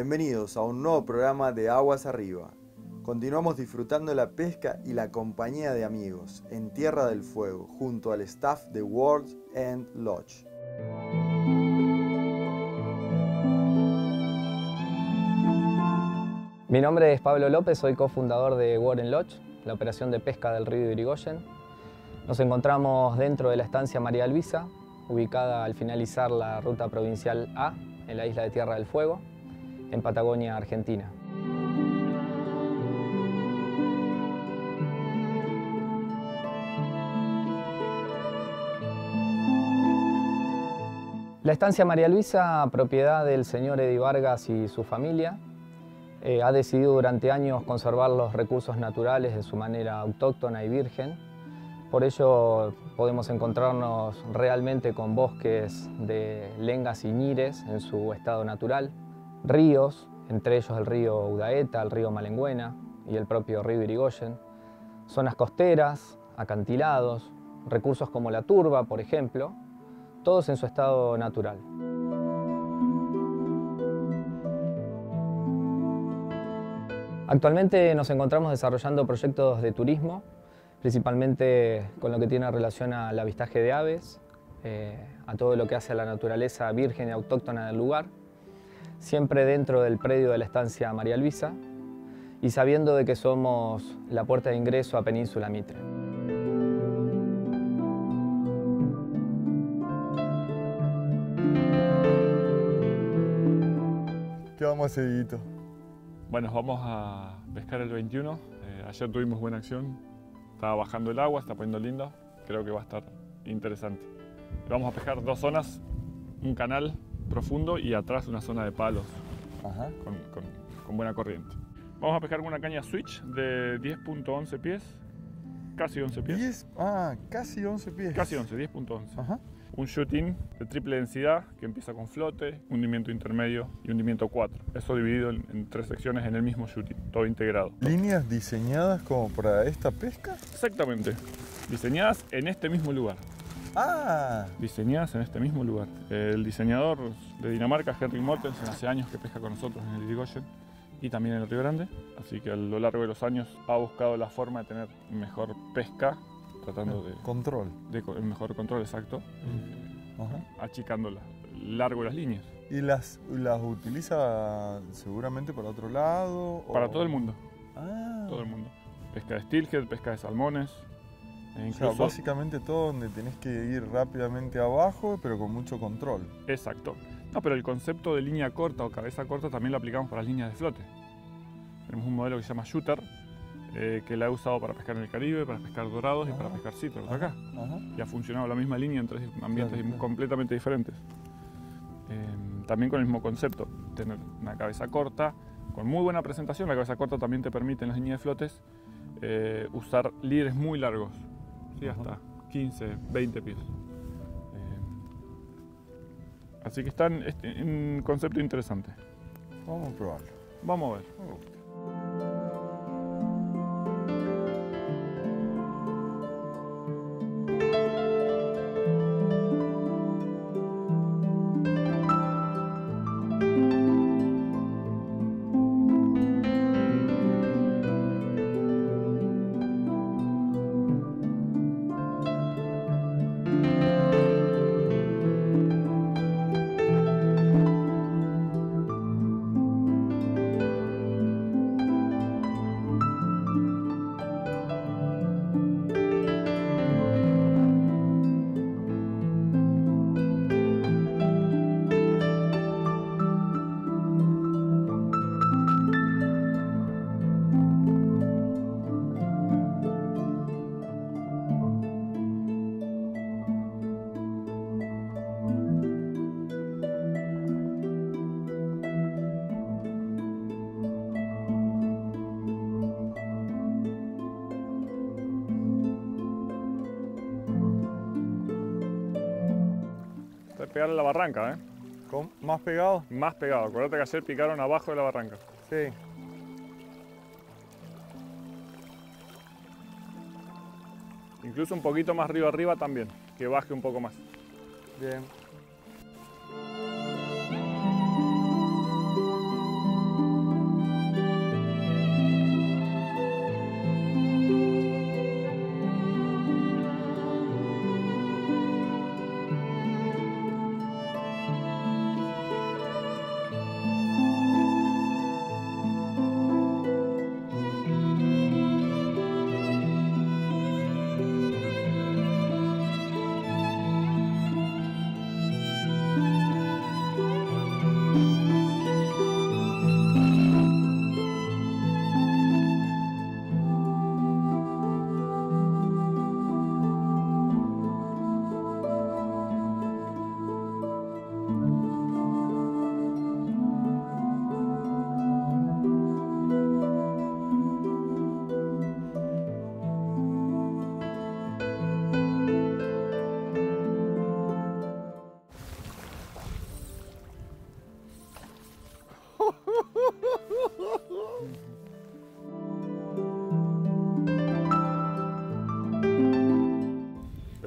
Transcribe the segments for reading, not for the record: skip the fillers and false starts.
Bienvenidos a un nuevo programa de Aguas Arriba. Continuamos disfrutando la pesca y la compañía de amigos en Tierra del Fuego junto al staff de World End Lodge. Mi nombre es Pablo López, soy cofundador de World End Lodge, la operación de pesca del río Irigoyen. Nos encontramos dentro de la estancia María Luisa, ubicada al finalizar la ruta provincial A, en la isla de Tierra del Fuego, en Patagonia, Argentina. La estancia María Luisa, propiedad del señor Eddie Vargas y su familia, ha decidido durante años conservar los recursos naturales de su manera autóctona y virgen. Por ello podemos encontrarnos realmente con bosques de lengas y ñires en su estado natural, ríos, entre ellos el río Udaeta, el río Malengüena y el propio río Irigoyen, zonas costeras, acantilados, recursos como la turba, por ejemplo, todos en su estado natural. Actualmente nos encontramos desarrollando proyectos de turismo, principalmente con lo que tiene relación al avistaje de aves, a todo lo que hace a la naturaleza virgen y autóctona del lugar, siempre dentro del predio de la estancia María Luisa y sabiendo de que somos la puerta de ingreso a Península Mitre. ¿Qué vamos a hacer, Dieguito? Bueno, vamos a pescar el 21. Ayer tuvimos buena acción. Estaba bajando el agua, está poniendo lindo. Creo que va a estar interesante. Vamos a pescar dos zonas, un canal profundo y atrás una zona de palos. Ajá. Con buena corriente. Vamos a pescar con una caña switch de 10.11 pies, casi 11 pies. Casi 11 pies. Casi 11, 10.11. Ajá. Un shooting de triple densidad que empieza con flote, hundimiento intermedio y hundimiento 4. Eso dividido en tres secciones en el mismo shooting, todo integrado. ¿Líneas diseñadas como para esta pesca? Exactamente, diseñadas en este mismo lugar. Diseñadas en este mismo lugar. El diseñador de Dinamarca, Henrik Mortensen, hace años que pesca con nosotros en el Irigoyen y también en el Río Grande, así que a lo largo de los años ha buscado la forma de tener mejor pesca, tratando de mejor control, exacto, achicando largo las líneas. ¿Y las utiliza seguramente para otro lado? Para todo el mundo. Todo el mundo. Pesca de steelhead, pesca de salmones. Incluso, o sea, básicamente todo donde tenés que ir rápidamente abajo, pero con mucho control. Exacto. No, pero el concepto de línea corta o cabeza corta también lo aplicamos para las líneas de flote. Tenemos un modelo que se llama Shooter, que la he usado para pescar en el Caribe, para pescar dorados y para pescar cítricos acá. Y ha funcionado la misma línea en tres ambientes completamente diferentes. También con el mismo concepto, tener una cabeza corta, con muy buena presentación. La cabeza corta también te permite en las líneas de flotes usar líderes muy largos, ¿sí? Hasta 15, 20 pies. Así que están en un concepto interesante. Vamos a probarlo. Vamos a ver. Pegar en la barranca, ¿Más pegado? Más pegado. Acuérdate que ayer picaron abajo de la barranca. Sí. Incluso un poquito más río arriba también, que baje un poco más. Bien.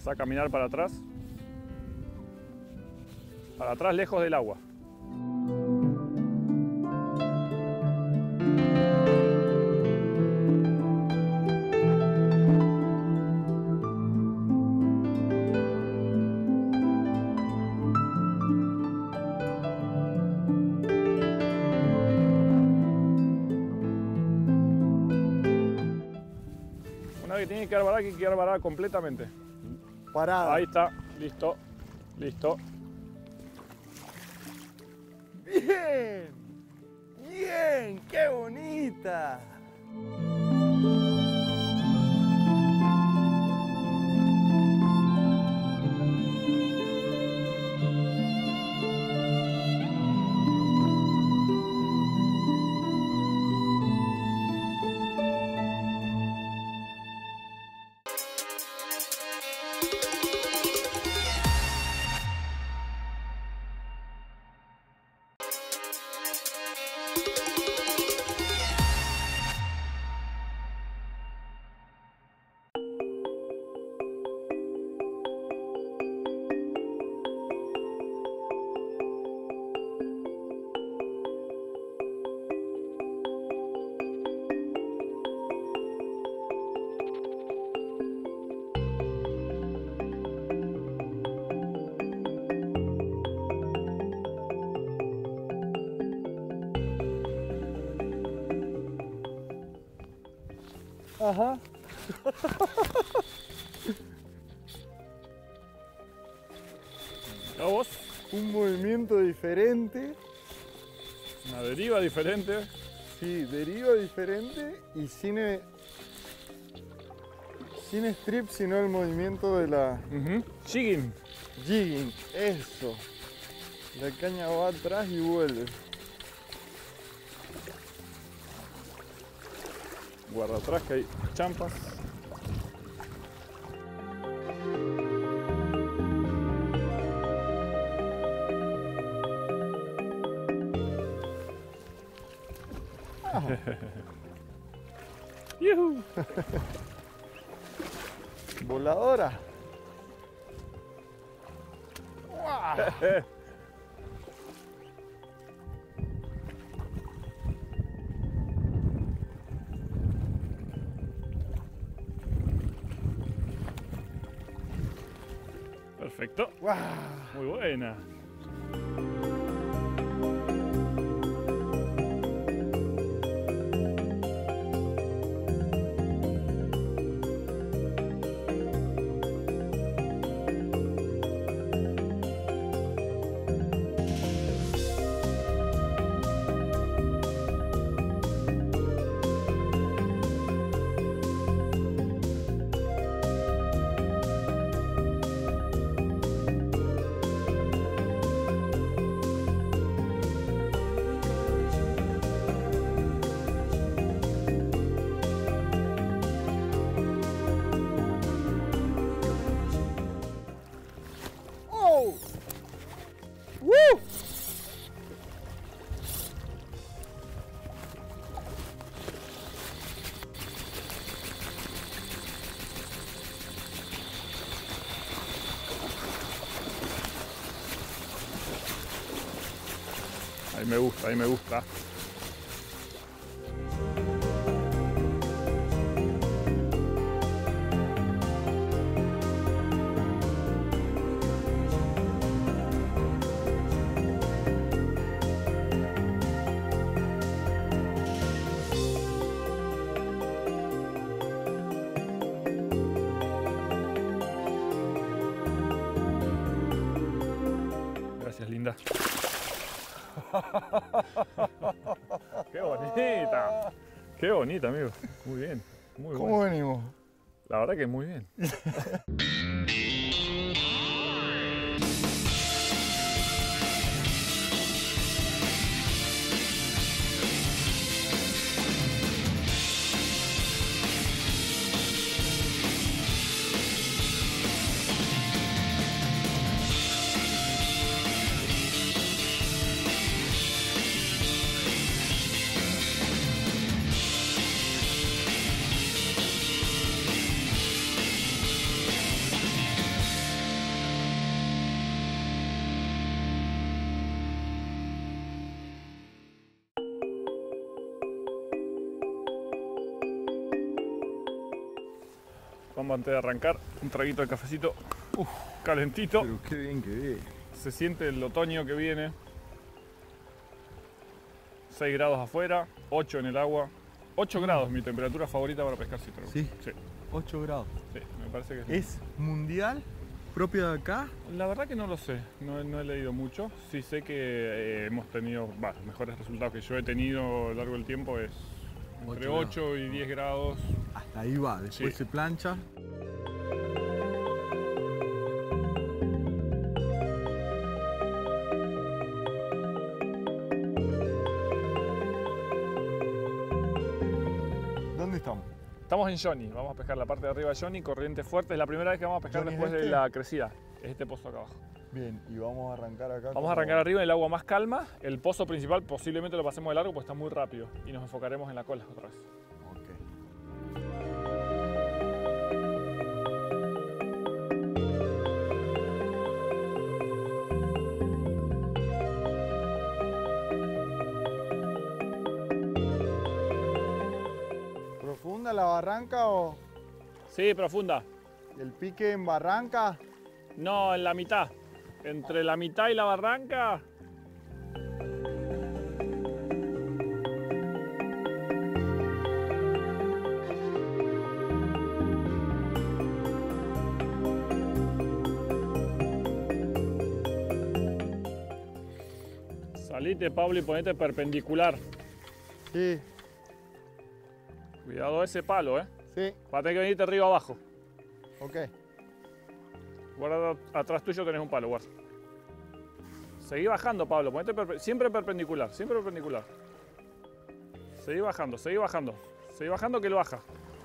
Empezá a caminar para atrás. Para atrás, lejos del agua. Una vez que tiene que quedar varada, hay que quedar varada completamente. Parada. Ahí está, listo, listo. ¡Bien! ¡Bien! ¡Qué bonita! Ajá. ¿A vos? Un movimiento diferente. Una deriva diferente. Sí, deriva diferente y sin strip, sino el movimiento de la Jigging. jigging. Eso. La caña va atrás y vuelve. Guarda atrás que hay champas. ¡Yuhu! Voladora. Perfecto. ¡Wow! Muy buena. ¡Oh! ¡Woo! Ahí me gusta, ahí me gusta. Gracias, linda. ¡Qué bonita! ¡Qué bonita, amigo! Muy bien, muy ¿Cómo bueno. venimos? La verdad que muy bien. Vamos antes de arrancar, un traguito de cafecito. Calentito. Pero qué bien que ve. Se siente el otoño que viene. 6 grados afuera, 8 en el agua. 8 grados, mi temperatura favorita para pescar cítricos. ¿Sí? Sí, 8 grados. sí, me parece que sí. ¿Es mundial? ¿Propio de acá? La verdad que no lo sé, no he leído mucho. Sí sé que hemos tenido, los mejores resultados que yo he tenido a lo largo del tiempo es entre 8 y 10 grados. Hasta ahí va, después Sí. se plancha. ¿Dónde estamos? Estamos en Johnny, vamos a pescar la parte de arriba de Johnny, corriente fuerte. Es la primera vez que vamos a pescar ¿Johnny es después de este? la crecida. Es este pozo acá abajo. Bien, y vamos a arrancar acá. Vamos a arrancar arriba en el agua más calma. El pozo principal posiblemente lo pasemos de largo porque está muy rápido. Y nos enfocaremos en la cola otra vez. Ok. ¿Profunda la barranca o Sí, profunda. el pique en barranca? No, en la mitad. Entre la mitad y la barranca. Salite, Pablo, y ponete perpendicular. Sí, Cuidado ese palo, sí, Va a tener que venirte arriba abajo. ok. Guarda, atrás tuyo tenés un palo, guarda. Seguí bajando, Pablo, ponete siempre perpendicular, siempre perpendicular. Seguí bajando, seguí bajando. Seguí bajando que lo baja.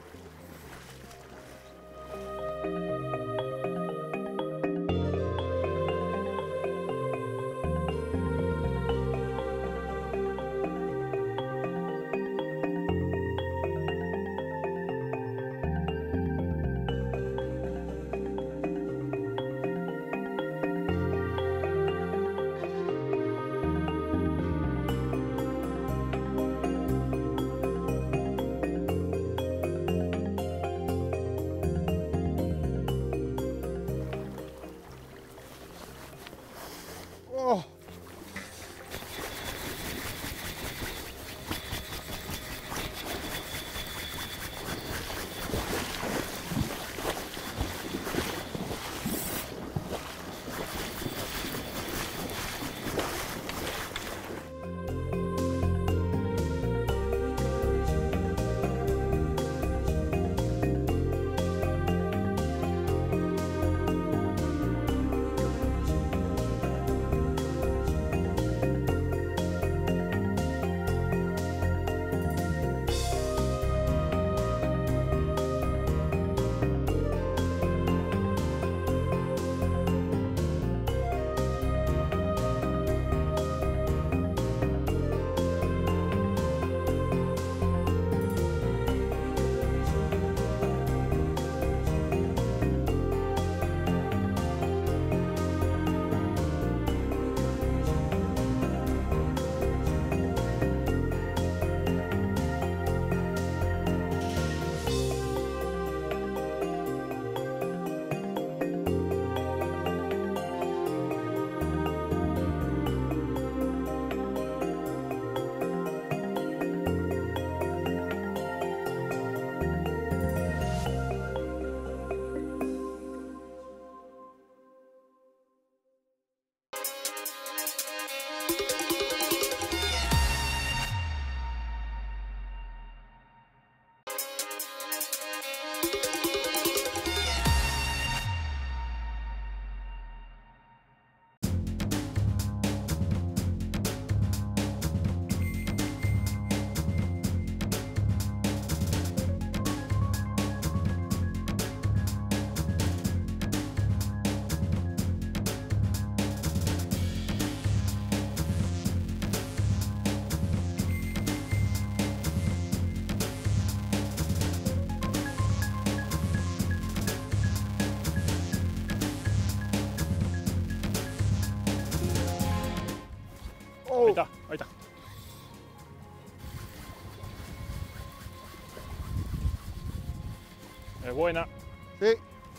Oh. Ahí está, ahí está. Es buena. Sí.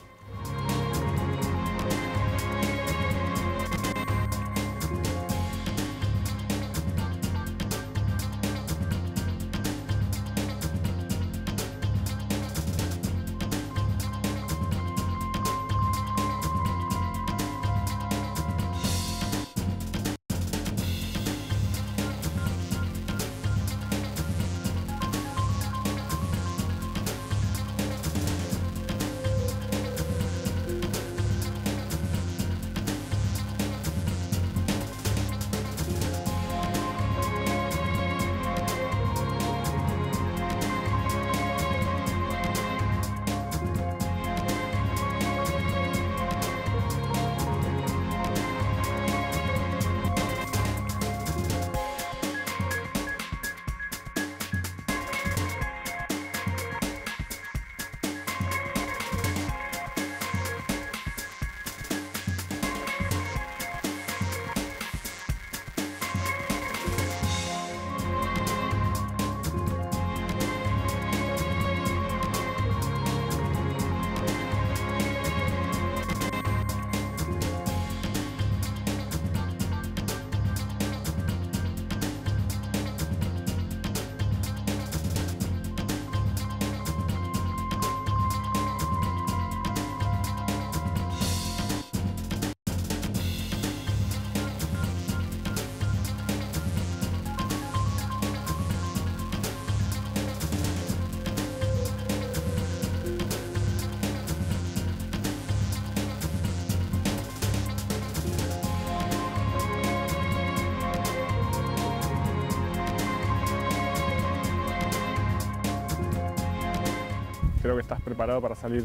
Creo que estás preparado para salir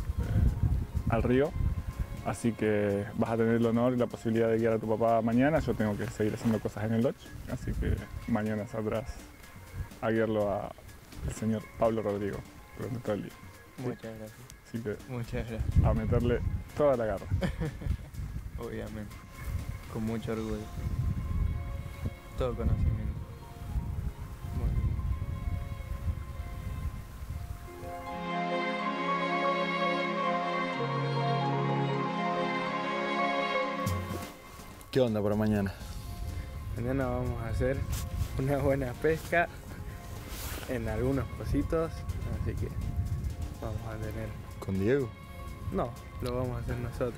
al río, así que vas a tener el honor y la posibilidad de guiar a tu papá mañana. Yo tengo que seguir haciendo cosas en el lodge, así que mañana saldrás a guiarlo al señor Pablo Rodrigo durante todo el día. Muchas gracias. Así que Muchas gracias. a meterle toda la garra. Obviamente. Con mucho orgullo. Todo conocimiento. Bueno. ¿Qué onda para mañana? Mañana vamos a hacer una buena pesca en algunos pocitos, así que vamos a tener... ¿Con Diego? No, lo vamos a hacer nosotros.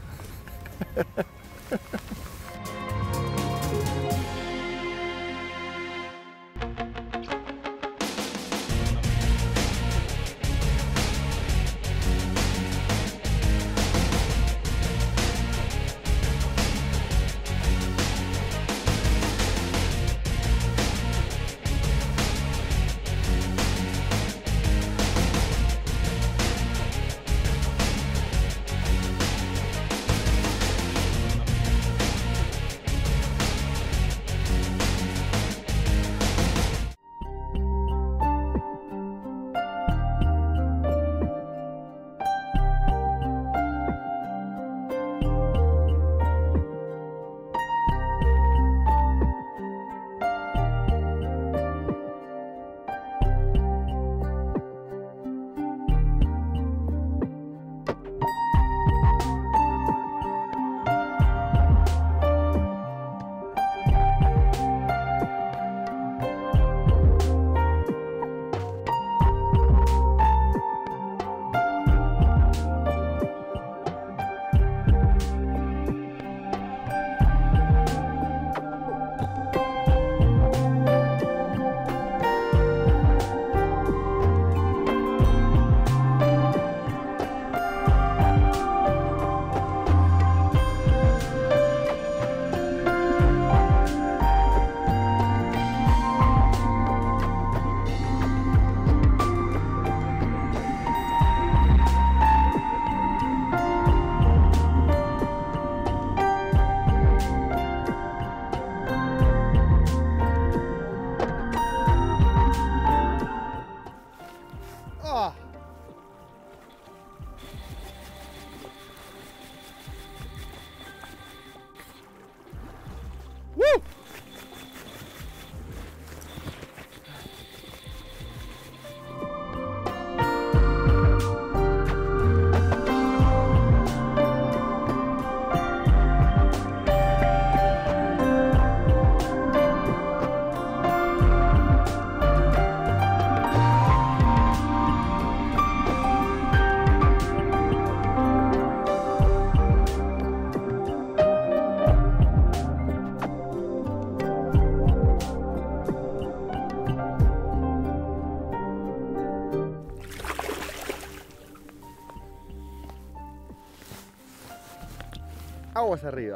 Aguas arriba.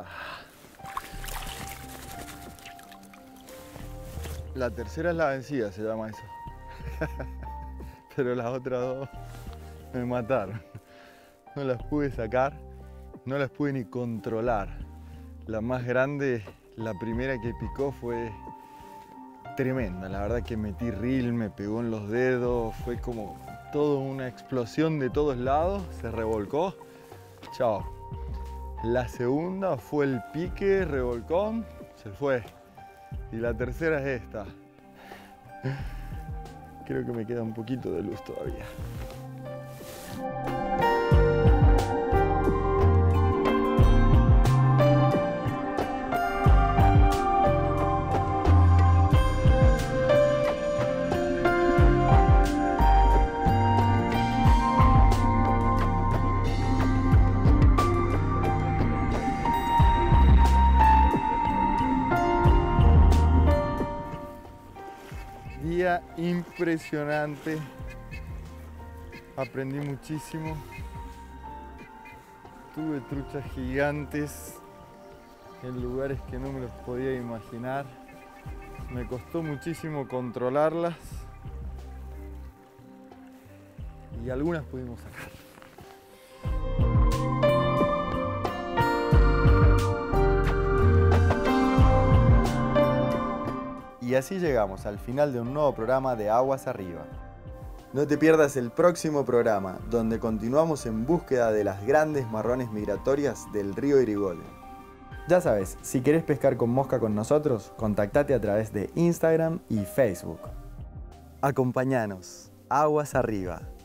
La tercera es la vencida, se llama eso. Pero las otras dos me mataron. No las pude sacar, no las pude ni controlar. La más grande, la primera que picó, fue tremenda. La verdad que metí reel, me pegó en los dedos, fue como toda una explosión de todos lados, se revolcó. Chao. La segunda fue el pique, revolcón, se fue. Y la tercera es esta. Creo que me queda un poquito de luz todavía. Día impresionante, aprendí muchísimo, tuve truchas gigantes en lugares que no me los podía imaginar, me costó muchísimo controlarlas y algunas pudimos sacar. Y así llegamos al final de un nuevo programa de Aguas Arriba. No te pierdas el próximo programa, donde continuamos en búsqueda de las grandes marrones migratorias del río Irigoyen. Ya sabes, si querés pescar con mosca con nosotros, contactate a través de Instagram y Facebook. Acompáñanos, Aguas Arriba.